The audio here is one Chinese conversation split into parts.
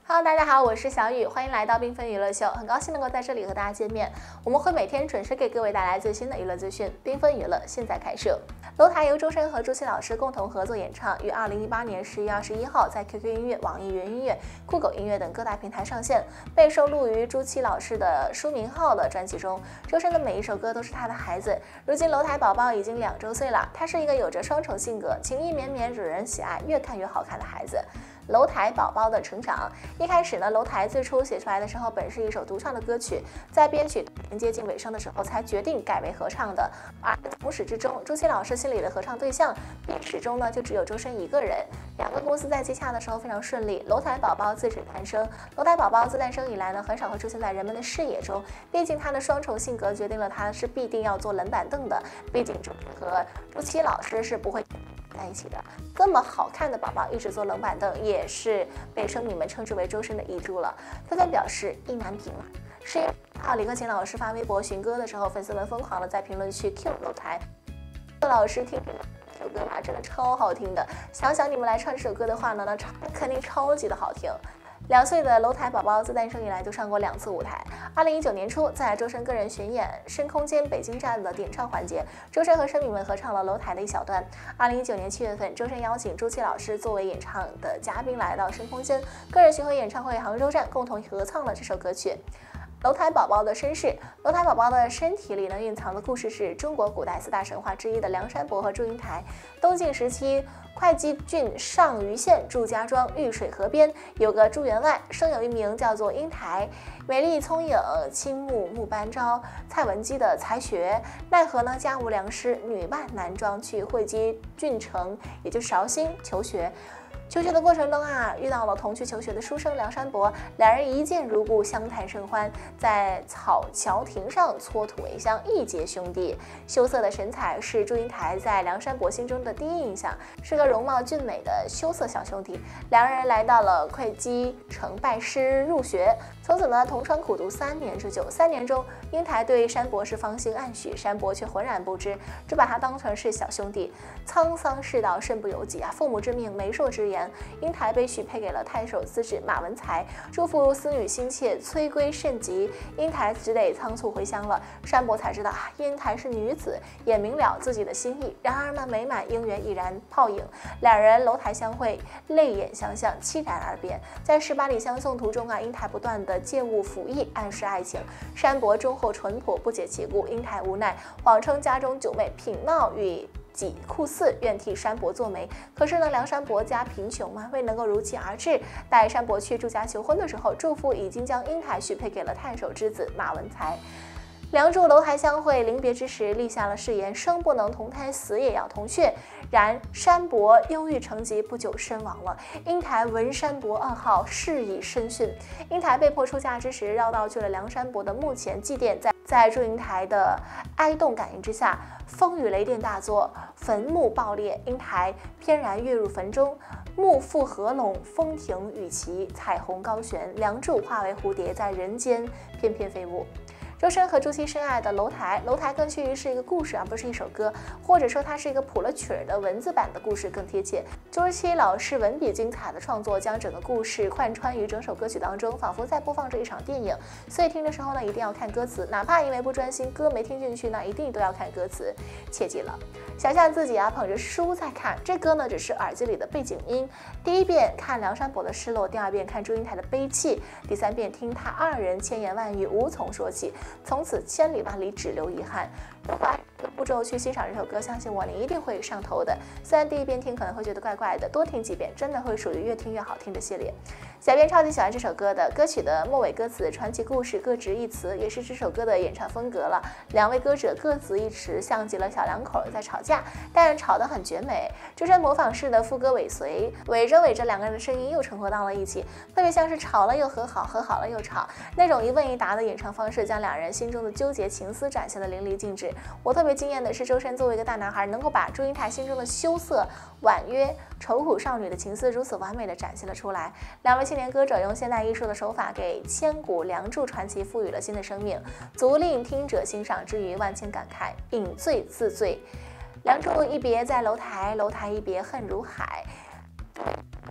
Hello， 大家好，我是小雨，欢迎来到缤纷娱乐秀，很高兴能够在这里和大家见面。我们会每天准时给各位带来最新的娱乐资讯。缤纷娱乐现在开设。楼台由周深和朱曦老师共同合作演唱，于2018年11月21号在 QQ 音乐、网易云音乐、酷狗音乐等各大平台上线，被收录于朱曦老师的书名号的专辑中。周深的每一首歌都是他的孩子。如今楼台宝宝已经2周岁了，他是一个有着双重性格、情意绵绵、惹人喜爱、越看越好看的孩子。楼台宝宝的成长，一开始呢，楼台最初写出来的时候本是一首独唱的歌曲，在编曲接近尾声的时候才决定改为合唱的。而从始至终，朱曦老师心里的合唱对象并始终呢就只有周深一个人。2个公司在接洽的时候非常顺利，楼台宝宝自是诞生。楼台宝宝自诞生以来呢，很少会出现在人们的视野中，毕竟他的双重性格决定了他是必定要坐冷板凳的。毕竟和朱曦老师是不会在一起的，这么好看的宝宝一直坐冷板凳，也是被生迷们称之为周深的遗珠了。纷纷表示意难平了。10月1号，李克勤老师发微博寻歌的时候，粉丝们疯狂的在评论区 Q 楼台。老师听这首歌吧，真的超好听的。想想你们来唱这首歌的话呢，那肯定超级的好听。2岁的楼台宝宝自诞生以来就上过2次舞台。2019年初，在周深个人巡演深空间北京站的点唱环节，周深和生迷们合唱了楼台的一小段。2019年7月份，周深邀请朱曦老师作为演唱的嘉宾来到深空间个人巡回演唱会杭州站，共同合唱了这首歌曲。楼台宝宝的身世，楼台宝宝的身体里呢蕴藏的故事是中国古代4大神话之一的梁山伯和祝英台。东晋时期，会稽郡上虞县祝家庄玉水河边有个朱员外，生有一名叫做英台，美丽聪颖，倾慕穆班昭、蔡文姬的才学，奈何呢家无良师，女扮男装去会稽郡城，也就是绍兴求学。求学的过程中啊，遇到了同去求学的书生梁山伯，2人一见如故，相谈甚欢，在草桥亭上搓土为香，一结兄弟。羞涩的神采是祝英台在梁山伯心中的第一印象，是个容貌俊美的羞涩小兄弟。2人来到了会稽城拜师入学，从此呢同窗苦读3年之久。3年中，英台对山伯是芳心暗许，山伯却浑然不知，只把他当成是小兄弟。沧桑世道，身不由己啊！父母之命，媒妁之言。英台被许配给了太守资质马文才，祝福思女心切，催归甚急，英台只得仓促回乡了。山伯才知道英台是女子，也明了自己的心意。然而呢，美满姻缘已然泡影，2人楼台相会，泪眼相向，凄然而别。在18里相送途中啊，英台不断的借物抚议，暗示爱情。山伯忠厚淳朴，不解其故，英台无奈，谎称家中九妹品貌与己酷似，愿替山伯做媒。可是呢，梁山伯家贫穷嘛，未能够如期而至。待山伯去祝家求婚的时候，祝福已经将英台许配给了太守之子马文才。梁祝楼台相会，临别之时立下了誓言，生不能同胎，死也要同穴。然山伯忧郁成疾，不久身亡了。英台闻山伯噩耗，事已深讯。英台被迫出嫁之时，绕道去了梁山伯的墓前祭奠。在祝英台的哀动感应之下，风雨雷电大作，坟墓爆裂，英台翩然跃入坟中。幕复合拢，风停雨齐，彩虹高悬，梁祝化为蝴蝶，在人间翩翩飞舞。周深和朱曦深爱的楼台，楼台更趋于是一个故事，而不是一首歌，或者说它是一个谱了曲儿的文字版的故事更贴切。朱曦老师文笔精彩的创作，将整个故事贯穿于整首歌曲当中，仿佛在播放着一场电影。所以听的时候呢，一定要看歌词，哪怕因为不专心，歌没听进去呢，一定都要看歌词，切记了。想象自己啊捧着书在看，这歌呢只是耳机里的背景音。第1遍看梁山伯的失落，第2遍看祝英台的悲泣，第3遍听他2人千言万语无从说起。从此千里万里只留遗憾。如果按这个步骤去欣赏这首歌，相信我，你一定会上头的。虽然第1遍听可能会觉得怪怪的，多听几遍，真的会属于越听越好听的系列。小编超级喜欢这首歌的，歌曲的末尾歌词传奇故事各执一词，也是这首歌的演唱风格了。2位歌者各执一词，像极了小两口在吵架，但吵得很绝美。周深模仿式的副歌尾随，尾着尾着2个人的声音又重合到了一起，特别像是吵了又和好，和好了又吵，那种一问一答的演唱方式，将2人心中的纠结情思展现得淋漓尽致。我特别惊艳的是，周深作为一个大男孩，能够把祝英台心中的羞涩、婉约、愁苦少女的情思如此完美地展现了出来。2位青年歌者用现代艺术的手法，给千古梁祝传奇赋予了新的生命，足令听者欣赏之余万千感慨，饮醉自醉。梁祝一别在楼台，楼台一别恨如海。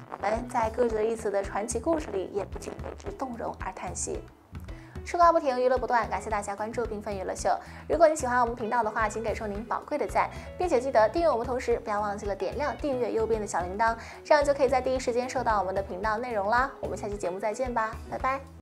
我们在各自一词的传奇故事里，也不禁为之动容而叹息。吃瓜不停，娱乐不断，感谢大家关注缤纷娱乐秀。如果你喜欢我们频道的话，请给出您宝贵的赞，并且记得订阅我们，同时不要忘记了点亮订阅右边的小铃铛，这样就可以在第一时间收到我们的频道内容啦。我们下期节目再见吧，拜拜。